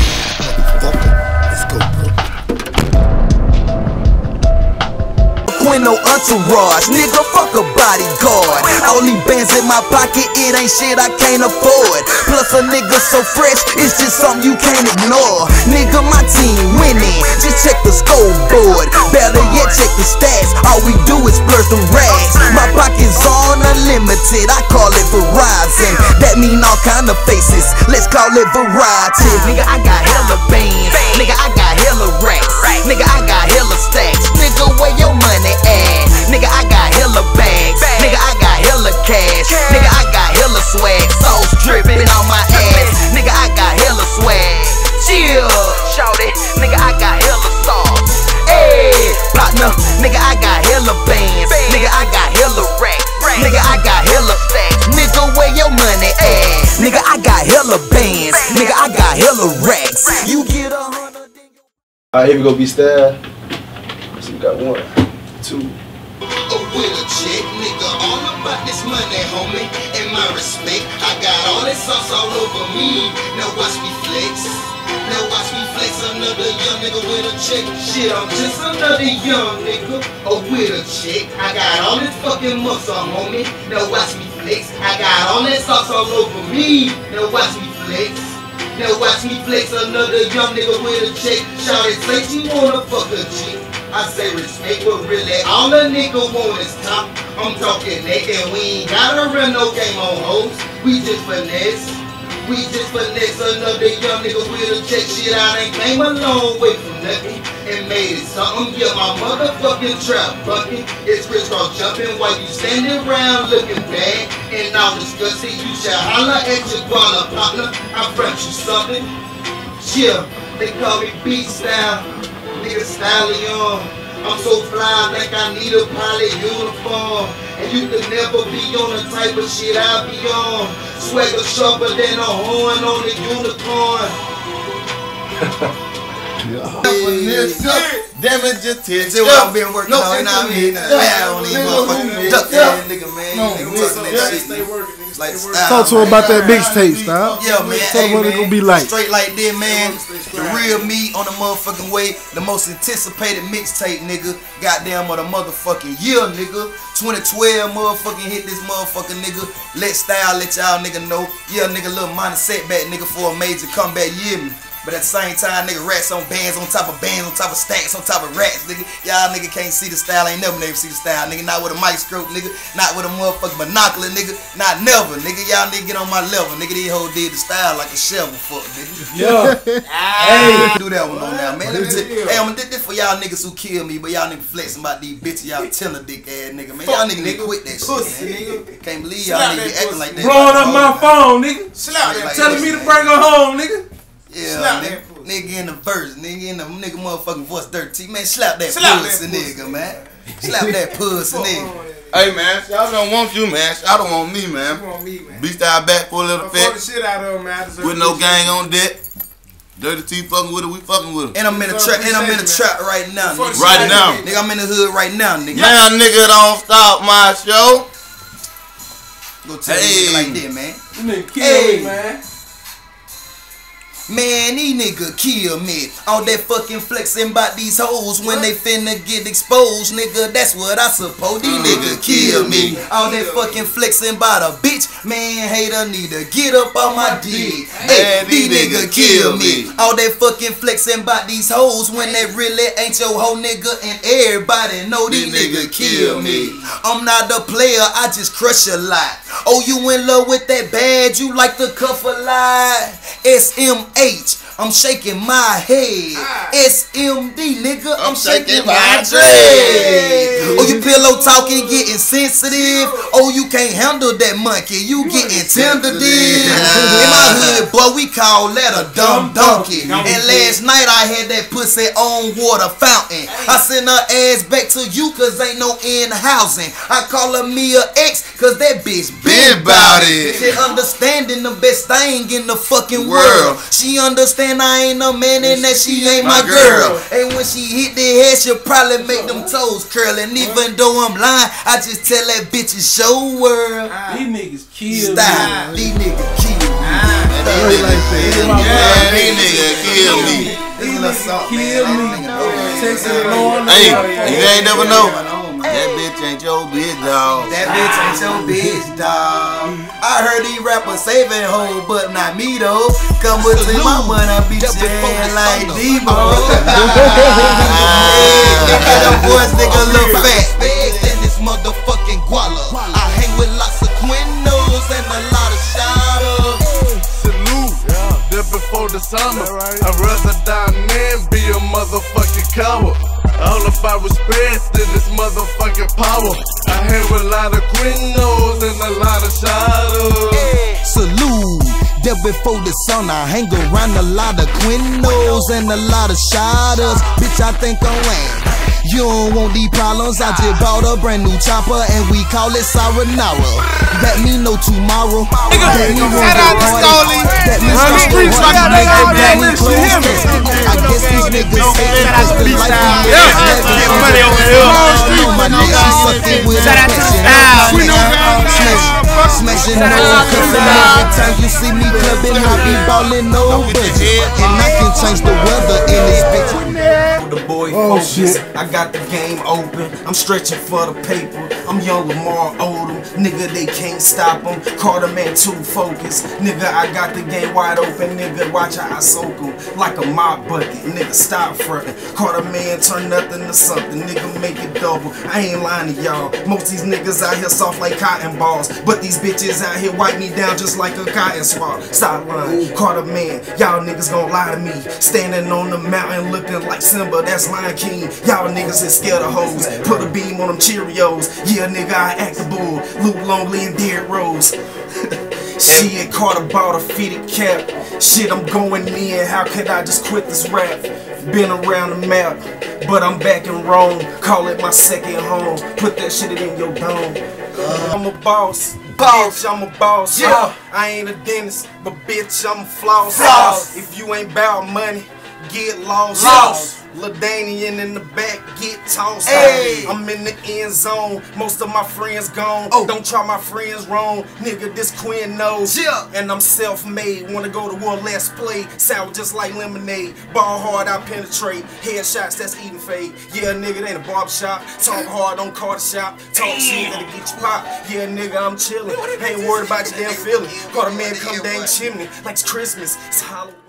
Let's go, bro. No entourage, nigga, fuck a bodyguard. All these bands in my pocket, it ain't shit I can't afford. Plus a nigga so fresh, it's just something you can't ignore. Nigga, my team winning, just check the scoreboard. Better yet, check the stats, all we do is splurge the rags. My pocket's on unlimited, I call it Verizon. That mean all kind of faces, let's call it variety. Nigga, I got hella bands, nigga, I got hella racks, nigga, I got hella stacks. Nigga, where your money at? Nigga, I got hella bags. Nigga, I got hella cash. Nigga, I got hella swag. Sauce dripping on my ass. Nigga, I got hella swag. Chill, shout it. Nigga, I got hella sauce. Hey, partner. Nigga, I got hella bands. Nigga, I got hella racks. Nigga, I got hella stacks. Nigga, where your money at? Nigga, I got hella bands. Nigga, I got hella racks. You get 100. Alright, here we go, B-Style. So we got 1, 2. With a chick, nigga, all about this money, homie. And my respect, I got all this sauce all over me. Now watch me flex. Now watch me flex. Another young nigga with a chick. Shit, I'm just another young nigga. With a chick. I got all this fucking muscle, homie. Now watch me flex. I got all that sauce all over me. Now watch me flex. Now watch me flex. Another young nigga with a chick. Shout it, say she wanna fuck a chick. I say respect, but really all a nigga want is top. I'm talking naked, we ain't gotta run no game on hoes. We just finesse. We just finesse another young nigga with a check. Shit, I done came a long way from nothing and made it something. Yeah, my motherfucking trap bucket is crisscross jumping while you standing around looking bad and all disgusting. You should holler at your guana partner. I front you something. Yeah, they call me beat style. Nigga stallion, I'm so fly like I need a pilot uniform. And you could never be on the type of shit I be on. Swagger sharper than a horn on the unicorn. Damage your tits. That's what I've been working on, you know what I mean? I don't even motherfucking duck that nigga, man. Nigga talking that shit. Stay working. Like Talk to him about that mixtape, style. Yeah, man. Tell him what it gonna be like. Straight like this, man. The real me on the motherfucking way. The most anticipated mixtape, nigga. Goddamn of the motherfucking year, nigga. 2012, motherfucking hit this motherfucking nigga. Let style, let y'all nigga know. Yeah, nigga, little minor setback, nigga, for a major comeback, you hear me? But at the same time, nigga, rats on bands on top of stacks on top of rats, nigga. Y'all nigga can't see the style, ain't never see the style, nigga. Not with a microscope, nigga. Not with a motherfucking binocular, nigga. Not never, nigga. Y'all nigga get on my level, nigga. These hoes did the style like a shovel, fuck, nigga. Yeah. Hey, do that one on now, man. Let me tell you, hey, I'm gonna do this for y'all niggas who kill me, but y'all niggas flexing about these bitches, y'all tiller dick ass nigga, man. Y'all niggas need to quit that shit, man. Can't believe y'all niggas acting like that. Blowing up my phone, nigga. Telling me to bring her home, nigga. Yeah, nigga in the verse, nigga in the nigga motherfucking voice 13. Man, slap that pussy, nigga, man. Slap that pussy, nigga. Hey, man, y'all don't want you, man. Y'all don't want me, man. You want me, man. B-Style back for a little Fuck the effect. shit out of him, man. With no gang on deck. Dirty T fucking with it, we fucking with it. And I'm in the trap, right now, nigga. Right now. Nigga, I'm in the hood right now, nigga. Now, nigga, don't stop my show. Go tell me like that, man. You nigga kill me, man. Man, these niggas kill me. All that fucking flexing about these hoes when they finna get exposed, nigga. That's what I suppose. These niggas kill me. All that fucking flexing about a bitch. Man, hater need to get up on my dick. Hey, these niggas kill me. All that fucking flexing about these hoes when they really ain't your hoe, nigga. And everybody know these niggas kill me. I'm not a player, I just crush a lot. Oh, you in love with that bad, you like the cuff a lot. SMH, I'm shaking my head. SMD, nigga, I'm shaking my dread. Oh, you pillow talking, getting sensitive. Oh, you can't handle that monkey, you getting tender. In my hood, boy, we call that a dumb donkey. And last night I had that pussy on water fountain. I send her ass back to you cause ain't no in housing. I call her me a ex cause that bitch been about it. She understanding the best thing in the fucking world. She understand I ain't no man and that she ain't my girl. And when she hit the head, she'll probably make them toes curl. And even though I'm lying, I just tell that bitch it's show world. These niggas kill me. These niggas kill me. These niggas kill me. Kill me. Texas Lord. Hey, you ain't never know. That bitch ain't your bitch, dog. That bitch ain't your bitch, dog. I heard these rappers saving hoes, but not me though. Come with me, mama, and I beat your ass like Debo. Hey, nigga, them boys nigga look fat. Bags in this motherfucking guala. I hang with lots of Quinnos and a lot of shadows. Salute, just before the summer. I'd rather die than be a motherfucking coward. All about respect to this motherfucking power. I hang with a lot of Quinnos and a lot of shadows. Salute, there before the sun, I hang around a lot of Quinnos and a lot of shadows. Bitch, I think I'm lame. You don't want these problems, I just bought a brand new chopper and we call it Saranara. That mean no tomorrow. That mean Shout out to Stoley. That means Run the streets like that. I guess these niggas hate us the life we live. Get money over here. My nigga, she sucking with a passion. Smashing no cuffing every time you see me clubbing, I be ballin' no budget. And I can change the weather in this bitch. The boy focus, I got the game open. I'm stretching for the paper. I'm young Lamar Odom. Nigga, they can't stop him. Carter man too focused. Nigga, I got the game wide open. Nigga, watch how I soak him like a mop bucket. Nigga, stop frontin'. Carter man turn nothing to something. Nigga, make it double. I ain't lying to y'all. Most these niggas out here soft like cotton balls, but these bitches out here wipe me down just like a cotton swab. Stop lying, Carter man. Y'all niggas gon' lie to me. Standing on the mountain looking like Simba. That's Lion King. Y'all niggas is scared of hoes. Put a beam on them Cheerios. Yeah, nigga, I act the bull. Luke Longley and Derrick Rose. Shit, Carter bought a fitted cap. Shit, I'm going in. How could I just quit this rap? Been around the map, but I'm back in Rome. Call it my second home. Put that shit in your dome. I'm a boss. Bitch, I'm a boss. Yeah. I ain't a dentist, but bitch, I'm a floss. If you ain't bout money, get lost. LaDanian in the back, get tossed. Hey. I'm in the end zone, most of my friends gone. Don't try my friends wrong, nigga, this Quinn knows. And I'm self-made, wanna go to war, let's play. Sour just like lemonade, ball hard, I penetrate. Headshots, that's eating fade. Yeah, nigga, it ain't a barbershop. Talk hard, don't call the shop. Talk shit, that'll get you pop. Yeah, nigga, I'm chillin'. Ain't worried about your damn feeling. Caught a man come down chimney like it's Christmas, it's Halloween.